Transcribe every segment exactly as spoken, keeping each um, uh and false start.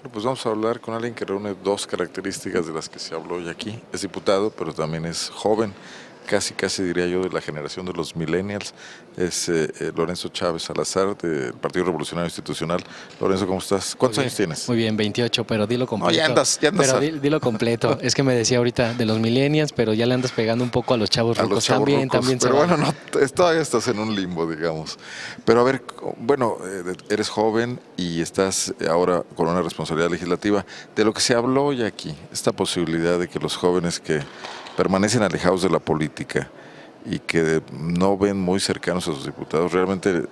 Pues vamos a hablar con alguien que reúne dos características de las que se habló hoy aquí. Es diputado, pero también es joven, casi casi diría yo de la generación de los millennials. Es eh, eh, Lorenzo Chávez Salazar, del Partido Revolucionario Institucional. Lorenzo, ¿cómo estás? ¿Cuántos años tienes? Muy bien, veintiocho, pero dilo completo. No, ya andas, ya andas Pero a... di- dilo completo. Es que me decía ahorita de los millennials, pero ya le andas pegando un poco a los chavos a rucos. los chavos También, rucos, también se pero vale. bueno, no, es- todavía estás en un limbo, digamos. Pero a ver, bueno, eh, eres joven y estás ahora con una responsabilidad legislativa. De lo que se habló hoy aquí, esta posibilidad de que los jóvenes que permanecen alejados de la política y que no ven muy cercanos a sus diputados, realmente eh,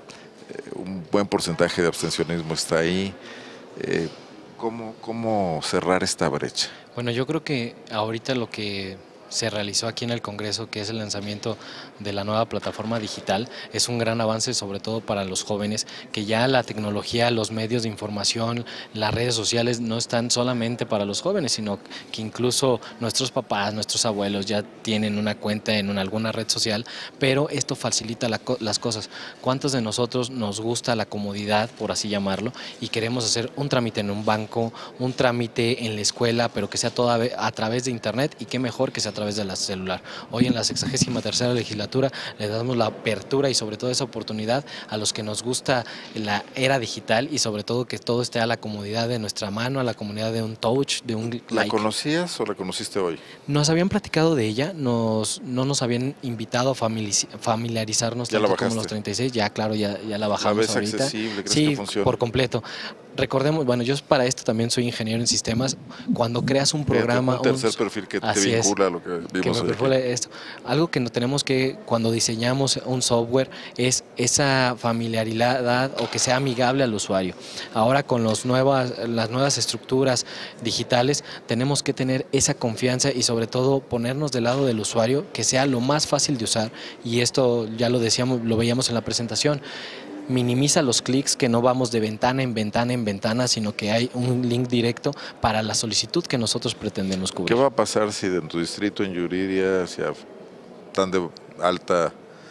un buen porcentaje de abstencionismo está ahí. Eh, ¿cómo, ¿Cómo cerrar esta brecha? Bueno, yo creo que ahorita lo que se realizó aquí en el Congreso, que es el lanzamiento de la nueva plataforma digital, es un gran avance, sobre todo para los jóvenes, que ya la tecnología, los medios de información, las redes sociales no están solamente para los jóvenes, sino que incluso nuestros papás, nuestros abuelos ya tienen una cuenta en una, alguna red social, pero esto facilita la, las cosas. ¿Cuántos de nosotros nos gusta la comodidad, por así llamarlo, y queremos hacer un trámite en un banco, un trámite en la escuela, pero que sea todo a, a través de internet, y qué mejor que sea a través de la celular? Hoy en la sexagésima tercera legislatura le damos la apertura y sobre todo esa oportunidad a los que nos gusta la era digital y sobre todo que todo esté a la comodidad de nuestra mano, a la comodidad de un touch, de un like. ¿La conocías o la conociste hoy? Nos habían platicado de ella, nos, no nos habían invitado a familiarizarnos ¿Ya la tanto como bajaste? los treinta y seis, ya claro, ya, ya la ¿La bajamos ves ahorita. accesible? ¿Crees Sí, que funciona? por completo. Recordemos, bueno, yo para esto también soy ingeniero en sistemas. Cuando creas un programa, un tercer un, perfil que te así es, vincula a lo que que vimos me hoy aquí. perfila esto. Algo que no tenemos que, cuando diseñamos un software, es esa familiaridad o que sea amigable al usuario. Ahora con los nuevas, las nuevas estructuras digitales tenemos que tener esa confianza y sobre todo ponernos del lado del usuario, que sea lo más fácil de usar, y esto ya lo decíamos, lo veíamos en la presentación. Minimiza los clics, que no vamos de ventana en ventana en ventana, sino que hay un link directo para la solicitud que nosotros pretendemos cubrir. ¿Qué va a pasar si en tu distrito, en Yuriria, hacia tan de alta,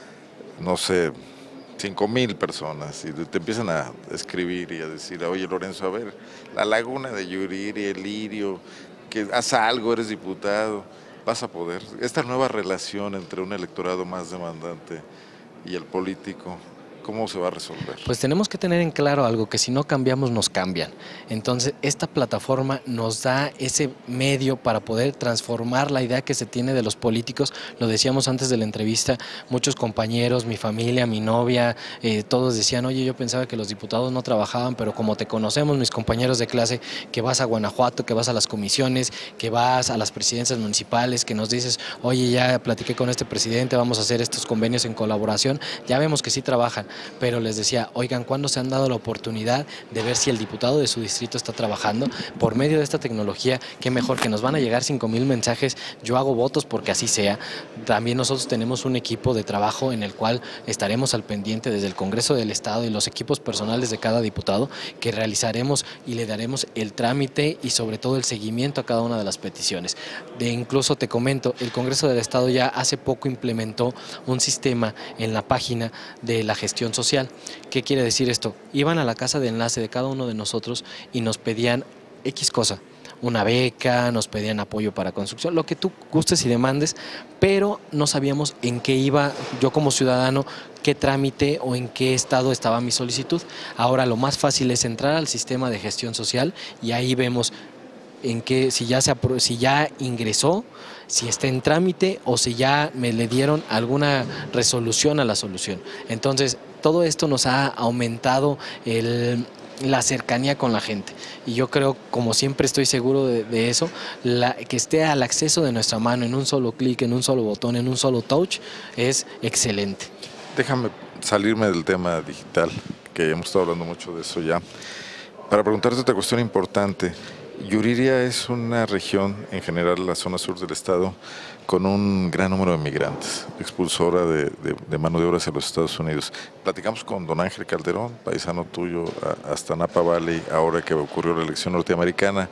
no sé, cinco mil personas, y te empiezan a escribir y a decir, oye Lorenzo, a ver, la laguna de Yuriria, el lirio, que haz algo, eres diputado, vas a poder? Esta nueva relación entre un electorado más demandante y el político, ¿cómo se va a resolver? Pues tenemos que tener en claro algo, que si no cambiamos nos cambian. Entonces esta plataforma nos da ese medio para poder transformar la idea que se tiene de los políticos. Lo decíamos antes de la entrevista, muchos compañeros, mi familia, mi novia, eh, todos decían, oye, yo pensaba que los diputados no trabajaban, pero como te conocemos, mis compañeros de clase, que vas a Guanajuato, que vas a las comisiones, que vas a las presidencias municipales, que nos dices, oye, ya platiqué con este presidente, vamos a hacer estos convenios en colaboración, ya vemos que sí trabajan. Pero les decía, oigan, ¿cuándo se han dado la oportunidad de ver si el diputado de su distrito está trabajando? Por medio de esta tecnología, qué mejor, que nos van a llegar cinco mil mensajes, yo hago votos porque así sea. También nosotros tenemos un equipo de trabajo en el cual estaremos al pendiente desde el Congreso del Estado y los equipos personales de cada diputado, que realizaremos y le daremos el trámite y sobre todo el seguimiento a cada una de las peticiones. De incluso te comento, el Congreso del Estado ya hace poco implementó un sistema en la página de la gestión social. ¿Qué quiere decir esto? Iban a la casa de enlace de cada uno de nosotros y nos pedían X cosa, una beca, nos pedían apoyo para construcción, lo que tú gustes y demandes, pero no sabíamos en qué iba yo como ciudadano, qué trámite o en qué estado estaba mi solicitud. Ahora lo más fácil es entrar al sistema de gestión social y ahí vemos en que si ya se si ya ingresó, si está en trámite o si ya me le dieron alguna resolución a la solución. Entonces, todo esto nos ha aumentado el, la cercanía con la gente. Y yo creo, como siempre estoy seguro de, de eso, la, que esté al acceso de nuestra mano, en un solo clic, en un solo botón, en un solo touch, es excelente. Déjame salirme del tema digital, que hemos estado hablando mucho de eso ya, para preguntarte otra cuestión importante. Yuriria es una región, en general la zona sur del estado, con un gran número de migrantes, expulsora de, de, de mano de obra hacia los Estados Unidos. Platicamos con don Ángel Calderón, paisano tuyo, a, hasta Napa Valley, ahora que ocurrió la elección norteamericana.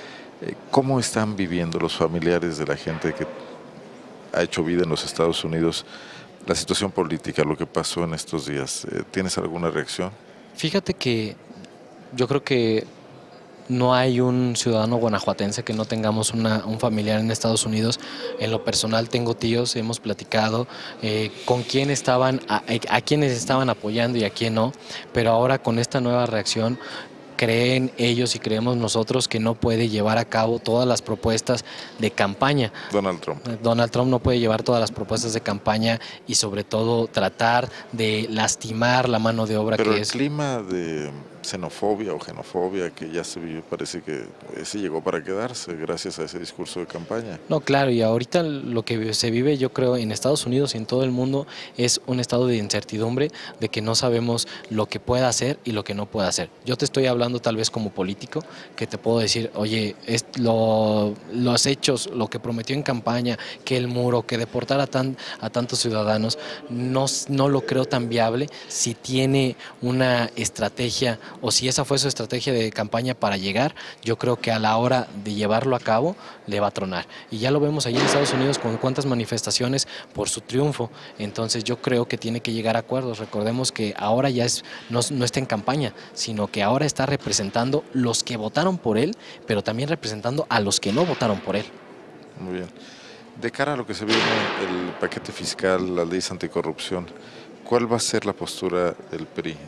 ¿Cómo están viviendo los familiares de la gente que ha hecho vida en los Estados Unidos la situación política, lo que pasó en estos días? ¿Tienes alguna reacción? Fíjate que yo creo que no hay un ciudadano guanajuatense que no tengamos una, un familiar en Estados Unidos. En lo personal tengo tíos, hemos platicado eh, con quién estaban, a, a quiénes estaban apoyando y a quién no, pero ahora con esta nueva reacción creen ellos y creemos nosotros que no puede llevar a cabo todas las propuestas de campaña. Donald Trump. Donald Trump no puede llevar todas las propuestas de campaña y sobre todo tratar de lastimar la mano de obra Pero que el es. clima de xenofobia o xenofobia que ya se vive parece que ese llegó para quedarse gracias a ese discurso de campaña. No, claro, y ahorita lo que se vive, yo creo, en Estados Unidos y en todo el mundo es un estado de incertidumbre, de que no sabemos lo que pueda hacer y lo que no pueda hacer. Yo te estoy hablando tal vez como político, que te puedo decir, oye, es lo, los hechos, lo que prometió en campaña, que el muro, que deportar a, tan, a tantos ciudadanos, no, no lo creo tan viable si tiene una estrategia o si esa fue su estrategia de campaña para llegar. Yo creo que a la hora de llevarlo a cabo le va a tronar. Y ya lo vemos allí en Estados Unidos con cuántas manifestaciones por su triunfo. Entonces yo creo que tiene que llegar a acuerdos. Recordemos que ahora ya es, no, no está en campaña, sino que ahora está representando los que votaron por él, pero también representando a los que no votaron por él. Muy bien. De cara a lo que se viene, el paquete fiscal, las leyes anticorrupción, ¿cuál va a ser la postura del P R I?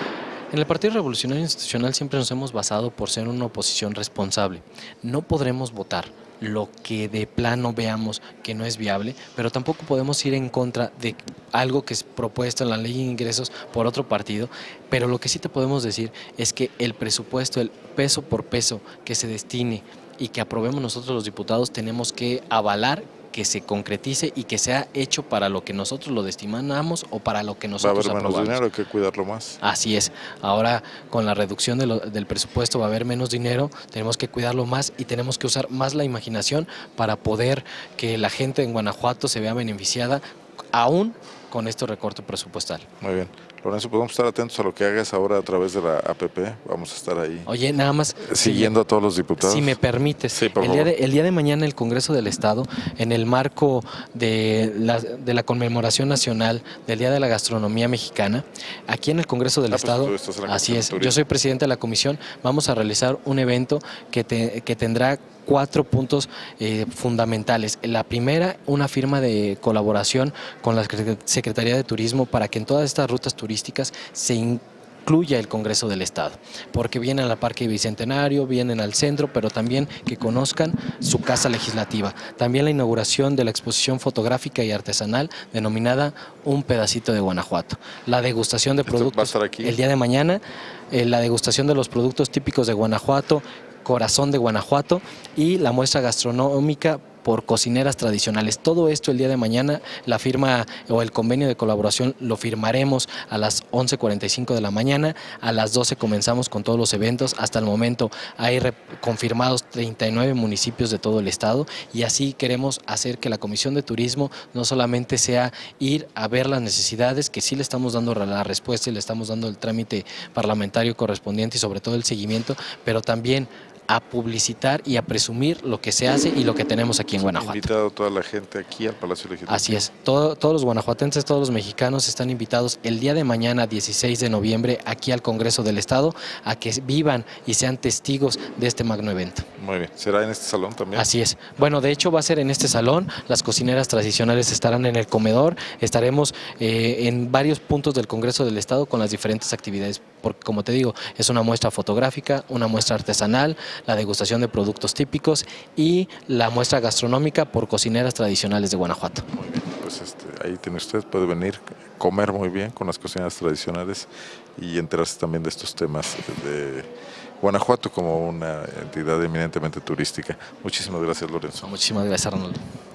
En el Partido Revolucionario Institucional siempre nos hemos basado por ser una oposición responsable. No podremos votar lo que de plano veamos que no es viable, pero tampoco podemos ir en contra de algo que es propuesto en la ley de ingresos por otro partido, pero lo que sí te podemos decir es que el presupuesto, el peso por peso que se destine y que aprobemos nosotros los diputados, tenemos que avalar que se concretice y que sea hecho para lo que nosotros lo destinamos o para lo que nosotros aprobamos. Va a haber menos aprobamos. dinero, hay que cuidarlo más. Así es. Ahora, con la reducción de lo, del presupuesto va a haber menos dinero, tenemos que cuidarlo más y tenemos que usar más la imaginación para poder que la gente en Guanajuato se vea beneficiada aún con este recorte presupuestal. Muy bien. Lorenzo, podemos estar atentos a lo que hagas ahora a través de la A P P. Vamos a estar ahí. Oye, nada más. Siguiendo si, a todos los diputados. Si me permites. Sí, por el, favor. día de, el día de mañana el Congreso del Estado, en el marco de la, de la conmemoración nacional del Día de la Gastronomía Mexicana, aquí en el Congreso del ah, Estado, pues así es, yo soy presidente de la comisión, vamos a realizar un evento que, te, que tendrá cuatro puntos eh, fundamentales. La primera, una firma de colaboración con la Secretaría de Turismo para que en todas estas rutas turísticas se incluya el Congreso del Estado, porque vienen al Parque Bicentenario, vienen al centro, pero también que conozcan su casa legislativa. También la inauguración de la exposición fotográfica y artesanal denominada Un Pedacito de Guanajuato. La degustación de productos va a estar aquí el día de mañana, eh, la degustación de los productos típicos de Guanajuato, Corazón de Guanajuato y la muestra gastronómica por cocineras tradicionales. Todo esto el día de mañana, la firma o el convenio de colaboración lo firmaremos a las once cuarenta y cinco de la mañana, a las doce comenzamos con todos los eventos. Hasta el momento hay confirmados treinta y nueve municipios de todo el estado y así queremos hacer que la Comisión de Turismo no solamente sea ir a ver las necesidades, que sí le estamos dando la respuesta y le estamos dando el trámite parlamentario correspondiente y sobre todo el seguimiento, pero también a publicitar y a presumir lo que se hace y lo que tenemos aquí en Guanajuato. Invitado toda la gente aquí al Palacio Legislativo. Así es, Todo, todos los guanajuatenses, todos los mexicanos están invitados el día de mañana, dieciséis de noviembre, aquí al Congreso del Estado, a que vivan y sean testigos de este magno evento. Muy bien, ¿será en este salón también? Así es, bueno, de hecho va a ser en este salón, las cocineras tradicionales estarán en el comedor, estaremos eh, en varios puntos del Congreso del Estado con las diferentes actividades, porque como te digo, es una muestra fotográfica, una muestra artesanal, la degustación de productos típicos y la muestra gastronómica por cocineras tradicionales de Guanajuato. Muy bien, pues este, ahí tiene usted, puede venir, comer muy bien con las cocineras tradicionales y enterarse también de estos temas de Guanajuato como una entidad eminentemente turística. Muchísimas gracias, Lorenzo. Muchísimas gracias, Arnoldo.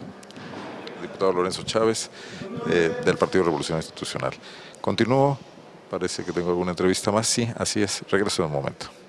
Diputado Lorenzo Chávez, eh, del Partido Revolucionario Institucional. Continúo, parece que tengo alguna entrevista más. Sí, así es, regreso en un momento.